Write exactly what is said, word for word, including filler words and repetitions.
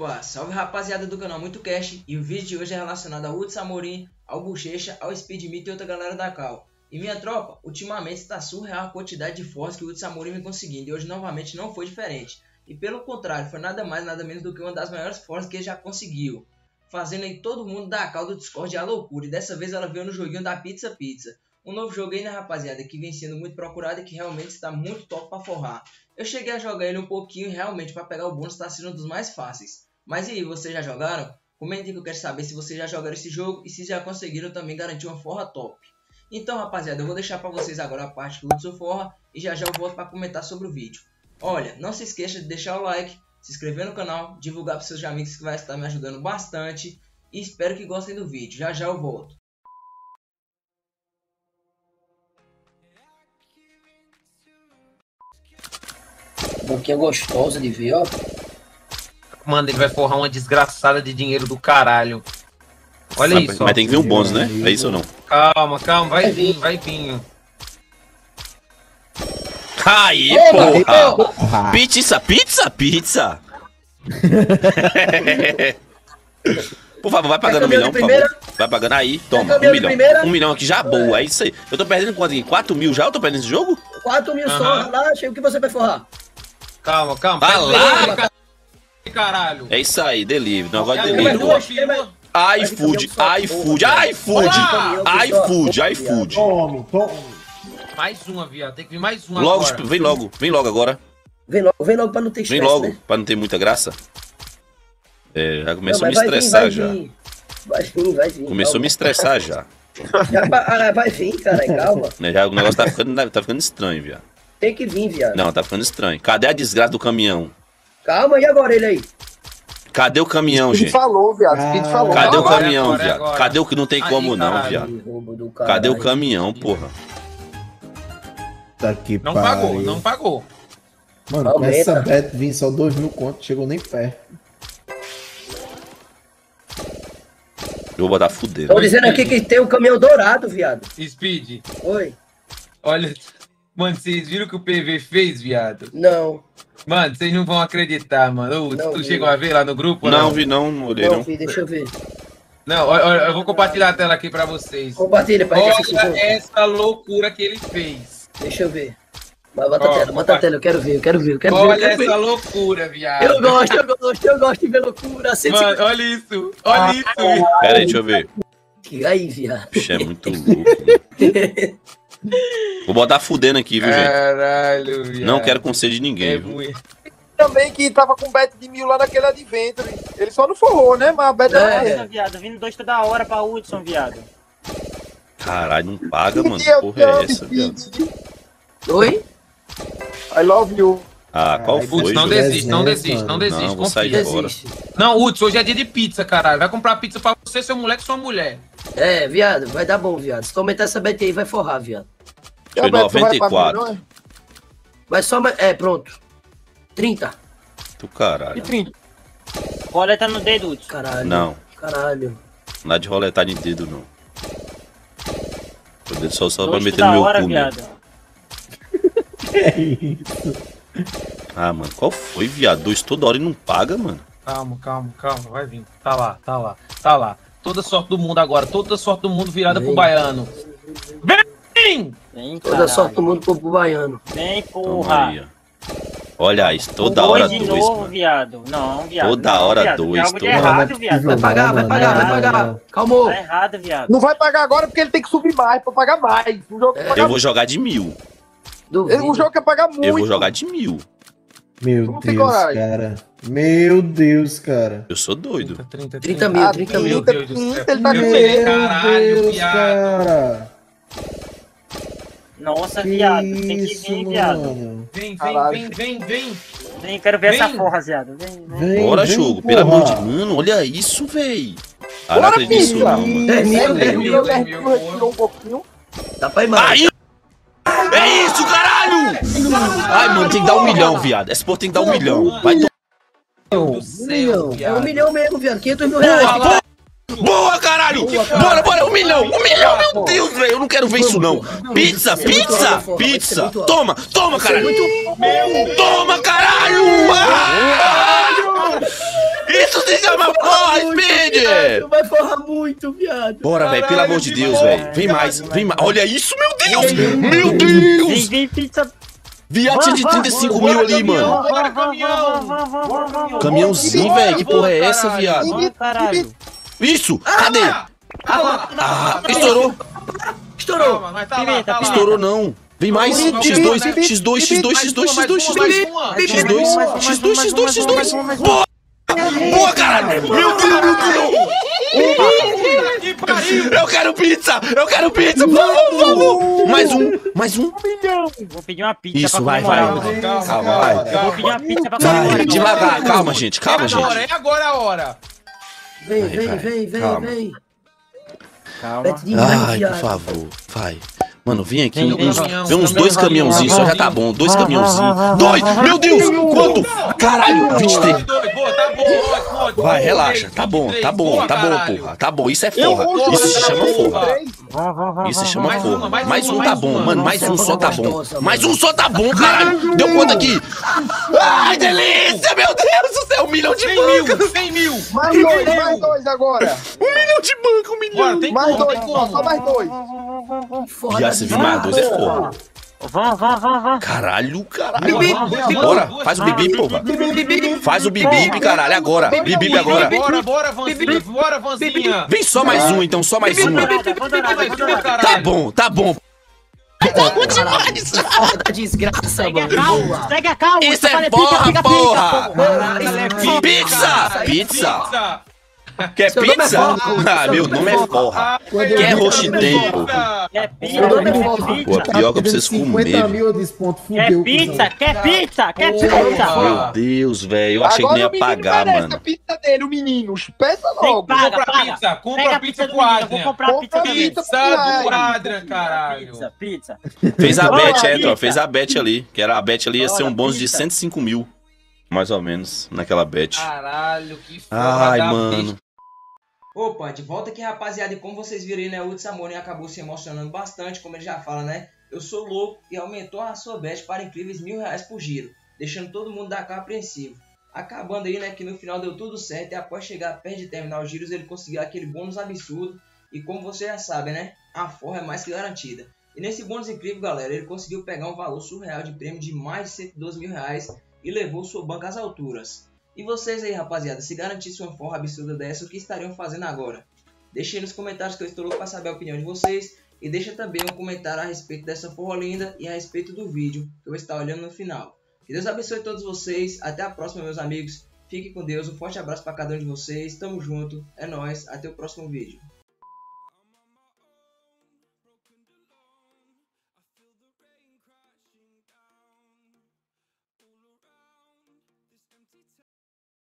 Opa, salve rapaziada do canal Muito Cash, e o vídeo de hoje é relacionado ao Hudson Amorim, ao Bochecha, ao Speedmito e outra galera da Cal. E minha tropa, ultimamente está surreal a quantidade de força que o Hudson Amorim vem conseguindo, e hoje novamente não foi diferente. E pelo contrário, foi nada mais nada menos do que uma das maiores forças que ele já conseguiu, fazendo aí todo mundo da Cal do Discord a loucura, e dessa vez ela veio no joguinho da Pizza Pizza. Um novo jogo aí, né, rapaziada, que vem sendo muito procurado e que realmente está muito top para forrar. Eu cheguei a jogar ele um pouquinho e realmente para pegar o bônus está sendo um dos mais fáceis. Mas e aí, vocês já jogaram? Comentem que eu quero saber se vocês já jogaram esse jogo e se já conseguiram também garantir uma forra top. Então, rapaziada, eu vou deixar para vocês agora a parte do Hudson Forra e já já eu volto para comentar sobre o vídeo. Olha, não se esqueça de deixar o like, se inscrever no canal, divulgar para seus amigos que vai estar me ajudando bastante e espero que gostem do vídeo. Já já eu volto. Boquinha gostosa de ver, ó. Mano, ele vai forrar uma desgraçada de dinheiro do caralho. Olha mas, isso, mas ó. tem que vir um bônus, né? É isso ou não? Calma, calma, vai vir, vai vir. Aí, porra! Pizza, pizza, pizza! Por favor, vai pagando um milhão, por favor. Vai pagando aí, toma, um milhão. Um milhão aqui já boa, é isso aí. Eu tô perdendo quanto aqui? quatro mil já? Eu tô perdendo esse jogo? quatro mil só, relaxa. O que você vai forrar? Calma, calma. Vai lá! Caralho. É isso aí, delivery. Negócio de Tem delivery. mais duas, tem mais- iFood, iFood, iFood, iFood, iFood. Tome, tome. Mais uma, viado. Tem que vir mais uma Logo, agora. vem logo, vem logo agora. Vem logo, vem logo pra não ter Vem estresse, logo, né? pra não ter muita graça. É, já começou Não, a me mas vai vir, estressar vai já. vir. Vai vir, vai vir. Começou a me calma. estressar já. Já vai- ah, vai vir, cara, calma. Né, já o negócio tá ficando, tá ficando estranho, viado. Tem que vir, viado. Não, tá ficando estranho. Cadê a desgraça do caminhão? Calma, e agora ele aí? Cadê o caminhão, Speed gente? falou, viado. Speed Ah, falou. Cadê o Agora, caminhão, agora, viado? agora. Cadê o que não tem Aí, como não, caralho. viado? Que roubo do Cadê o caralho. caminhão, porra? Tá aqui, Não pariu. pagou, não pagou. Mano, com Aumenta. essa bet vim só dois mil conto, chegou nem perto. Eu vou botar fuder. Tô dizendo aqui que tem o caminhão dourado, viado. Speed, Oi? olha. Mano, vocês viram o que o P V fez, viado? Não, Mano, vocês não vão acreditar, mano. Ô, Não tu vi. chegou a ver lá no grupo? ou Não, vi não, não olhei não, não. filho, deixa eu ver. Não, olha, olha, eu vou compartilhar a tela aqui pra vocês. Compartilha pra gente assistir Olha junto. essa loucura que ele fez. Deixa eu ver. Mas bota Ó, a tela, bota a tela, eu quero ver, eu quero ver, eu quero ver. Olha Eu, quero ver. essa loucura, viado. Eu gosto, eu gosto, eu gosto de ver loucura. cento e Mano, cinquenta. olha isso. Olha isso. Pera aí, deixa eu ver. Aí, viado. Bicho, é muito louco. Mano. Vou botar fudendo aqui, viu, gente? Caralho, viado. Não quero conselho de É ninguém, viu? muito. Também que tava com bet de mil lá naquele Adventure. Ele só não forrou, né? Mas a bet É. era. Nossa, viado, vindo dois toda hora pra Hudson, viado. Caralho, não paga, mano. Que Eu porra é amo essa, viado? Speed. Oi? I love you. Ah, qual Ai, foi, Hudson, não Jô? desiste, não Desenho, desiste, não mano. desiste, Não, vou sair confia. fora. Desiste. Não, Hudson, hoje é dia de pizza, caralho. Vai comprar pizza pra você, seu moleque e sua mulher. É, viado, vai dar bom, viado. Se tu aumentar essa bet aí, vai forrar, viado. Foi A bet não vai noventa e pra quatro. mim, não é? Vai só. mais- É, pronto. trinta. Do E caralho. trinta. Roleta no dedo, Hudson. Caralho. Não, Caralho. não dá de roletar de dedo, não. Tô dando só, só pra Dois meter toda no meu hora, cu, mesmo. viado. É isso. Ah, mano, qual foi, viado? Dois toda hora e não paga, mano. Calma, calma, calma, vai vir. Tá lá, tá lá, tá lá. Toda sorte do mundo agora, toda sorte do mundo virada pro Vem. baiano. Vem! Vem, Toda caralho. sorte do mundo pro, pro baiano. Vem, Toma porra. aí, ó. Olha isso, toda Dois hora de dois, novo, mano. viado. Não, viado. Toda não, hora viado. dois, Tem algo de toda- errado, viado. Vai pagar, vai Não, pagar, vai não, pagar. não. Calmou. Tá errado, viado. Não vai pagar agora porque ele tem que subir mais pra pagar mais. O jogo, quer pagar Eu vou jogar de mil. Duvido. O jogo quer pagar muito. Eu vou jogar de mil. Meu Não tem Deus, coragem. cara. Meu Deus, cara. Eu sou doido. trinta, trinta mil, Ah, trinta Meu mil. Deus do céu. Ele tá Eu com falei, Meu caralho, Deus, viado. cara. Nossa, Que viado. Tem que isso, vir, viado. mano. Vem, vem, Caralho. vem, vem, vem. Vem, quero ver essa Vem. porra, viado. Vem, vem. Vem, Bora, vem, jogo. porra. Pelo amor de mano, olha isso, véi. Ah, não Bora, acredito nisso, pizza. não, mano. dez mil, Dez dez mil, mil. dez mil, Retirou um pouquinho. Dá pra ir mais. Aí! É isso, caralho! Ai, mano, tem que dar um milhão, viado. Essa porra tem que dar um milhão. Vai tomar. Do Um céu, milhão. É um viado. milhão mesmo, viado. quinhentos mil reais. Boa, boa! Boa, caralho! Bora, bora, um milhão! Um milhão, meu Deus, velho! Eu não quero ver isso, não! Pizza, pizza, pizza! Toma, toma, caralho! Toma, caralho! Ah! Isso se chama porra, Speed! Vai forrar muito, viado. Bora, velho, pelo amor de Deus, velho. Vem mais, vem mais. Olha isso, meu Deus! Meu Vem, Deus! vem, pizza. Viado, tinha de trinta e cinco mil ali, mano. Bora, caminhão! Caminhãozinho, velho. Que porra é essa, viado? Ó, caralho. Isso! Cadê? Ah, estourou! Estourou. Calma, mas tá lá, Pimenta, tá lá. Estourou não. Vem mais. X dois, X dois, X dois, X dois, X dois, X dois. X dois, X dois, X dois, X dois. Boa! Boa, caralho! Meu Deus, meu Deus! Que pariu! Eu quero pizza! Eu quero pizza! Por favor, por favor! Mais um, mais um. Vou pedir uma pizza Isso, pra vai, vai. comemorar. Calma, Calma, vai. Vou pedir uma pizza pra Vai, comemorar. devagar. Calma, gente. Calma, É agora, gente. é agora a hora. Vem, Vai, vem, vai. vem, vem, Calma. vem. Calma. Bete demais, Ai, por viado. favor. Vai. Mano, vem aqui. Vem, vem, Uns, caminhão, vem uns caminhão, dois caminhãozinhos, só já tá bom. Dois caminhãozinhos. Dois! Meu Deus! Quanto? Caralho, vinte e três. Boa, tá bom, pode, pode. Vai, relaxa. Tá bom, tá bom, tá bom, porra. Tá bom, isso é forra. Isso se chama forra. Isso se chama Mais forra. uma, mais Mais uma, um mais tá bom, uma. mano. Mais um só tá bom. Gostosa, Mais um só tá bom, caralho. Deu quanto aqui? Ai, delícia, meu Deus do céu. Um milhão de cem banca. mil, cem mil. Mais dois, mais dois agora. Um milhão de banca, um milhão. Bora, tem Mais como, dois, tem só, como. só mais dois. Forra Já da se viu mais dois é forra. Vá, vá, vá, vá. Caralho, caralho. Bora, bora, Bora, bora. faz o bibip, porra. Faz o bibip, caralho, agora. Bibip agora. Bora, bora, Vanzinha, bora, Vanzinha. Vem só mais um, então, só mais uma. Dourada, vou dourada, vou dourada. Tá bom, tá bom. Forra da desgraça, Segue a mano. calma, segue a calma. Isso é Falei, porra, pica, pica, porra. pica, Pizza, pizza. Pizza. Quer Seu nome é pizza? forra. Ah, meu nome é porra. Quer roxitem, pô. Quer pizza, Seu nome é quer forra. pizza. Pô, pior que eu preciso cinquenta comer. mil eu desponto, Quer fudeu. pizza, quer pizza, quer pizza. Meu Deus, velho. Eu achei que não ia o menino pagar, merece a mano. pizza dele, o menino. Peça Tem logo. que pagar, Compra paga. pizza, compra Pega a pizza do com menino, eu Adrian. vou comprar a pizza Compra também. pizza. Pizza do Adrian, caralho. Pizza, pizza. Fez a Olha, bet, é, pizza. ó. Fez a bet ali. Que era a bet ali ia ser Olha, um bônus de pizza. cento e cinco mil. Mais ou menos, naquela bet. Caralho, que foda Ai, da mano. besta. Opa, de volta aqui, rapaziada, e como vocês viram aí, né, o Hudson Amorim acabou se emocionando bastante, como ele já fala, né, eu sou louco, e aumentou a sua bet para incríveis mil reais por giro, deixando todo mundo da cá apreensivo. Acabando aí, né, que no final deu tudo certo, e após chegar perto de terminar os giros, ele conseguiu aquele bônus absurdo, e como vocês já sabem, né, a forra é mais que garantida. E nesse bônus incrível, galera, ele conseguiu pegar um valor surreal de prêmio de mais de cento e doze mil reais, e levou sua banca às alturas. E vocês aí, rapaziada, se garantisse uma forra absurda dessa, o que estariam fazendo agora? Deixem aí nos comentários que eu estou louco para saber a opinião de vocês. E deixa também um comentário a respeito dessa forra linda e a respeito do vídeo que eu vou estar olhando no final. Que Deus abençoe todos vocês. Até a próxima, meus amigos. Fiquem com Deus. Um forte abraço para cada um de vocês. Tamo junto. É nóis. Até o próximo vídeo.